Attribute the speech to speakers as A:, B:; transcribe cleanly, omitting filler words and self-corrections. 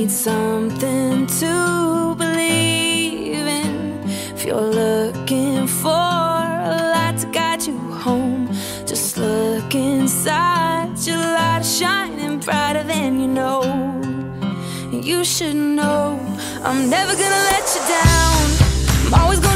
A: need something to believe in. If you're looking for a light to guide you home, just look inside. Your light is shining brighter than you know. And you should know I'm never gonna let you down. I'm always gonna